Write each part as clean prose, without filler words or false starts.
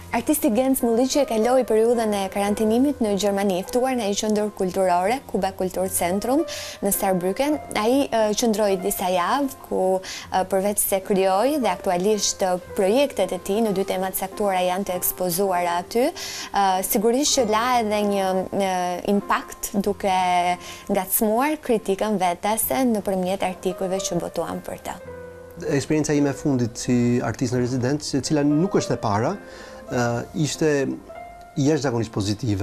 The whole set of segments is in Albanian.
Artisti Genc Mulliqi kaloi periudhën e karantinimit në Gjermani, ftuar në një qendër kulturore, Kuba Kultur Centrum në Saarbrücken. Ai qëndroi disa javë ku përveç se krijoi dhe aktualisht projektet e tij në dy temat caktuara janë të ekspozuara aty, sigurisht që la edhe një impakt duke ngacmuar kritikën vetase nëpërmjet artikujve që botuan për të. Eksperienca ime e fundit si artist në rezident, e cila nuk është e para, ishte jashtëzakonisht pozitive.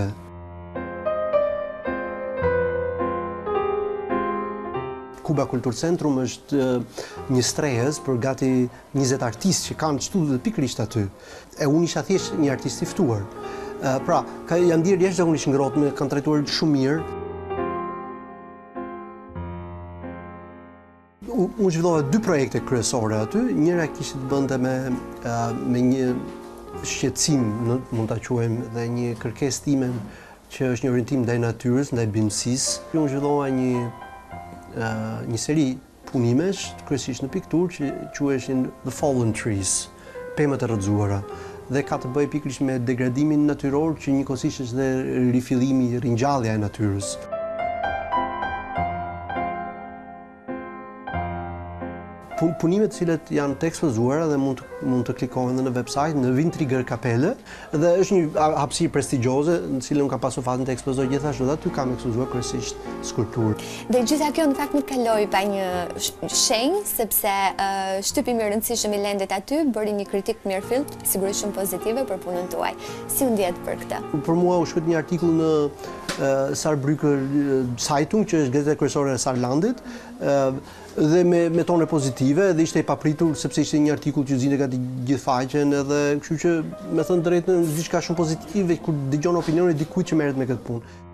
Kuba Kultur Centrum është një strehez për gati 20 artistë që kanë studiu pikërisht aty. E unë isha thjesht një artist i ftuar. Pra, janë ndirë jashtëzakonisht ngrohtë, kanë trajtuar shumë mirë. Unë zhvillova 2 projekte kryesore aty. Njëra kishte të bënte me një shqetësim, mund ta quajmë, dhe një kërkesë time që është një orientim ndaj natyrës, ndaj bimësisë. Unë zhvillova një seri punimesh, kryesisht në pikturë, që quheshin The Fallen Trees, pemët e rrëzuara. Dhe ka të bëjë pikërisht me degradimin natyror që njëkohësisht është dhe rifillimi, ringjallja e natyrës. Punimet cilët janë të ekspozuara dhe mund të klikohen dhe në website, në Windtrigger Kapelle, dhe është një hapësirë prestigjioze në cilën unë kam pasur fatin të ekspozoj gjithashtu, dhe aty kam ekspozuar kryesisht skulpturë. Dhe gjitha kjo në fakt nuk kaloi pa një shenjë, sepse shtypi më i rëndësishëm i lendet aty bëri një kritik të mirëfillt, sigurisht shumë pozitive për punën tuaj. Si u ndjet për këtë? Për mua u shkruaj një artikull në Saarbrücker Zeitung, që është gazeta kryesore e Saarlandit, dhe me tone pozitive, dhe ishte i papritur sepse ishte një artikull që zinte gati gjithë faqen, edhe kështu që me thënë drejtën diçka shumë pozitive kur dëgjon opinionin e dikujt që merret me këtë punë.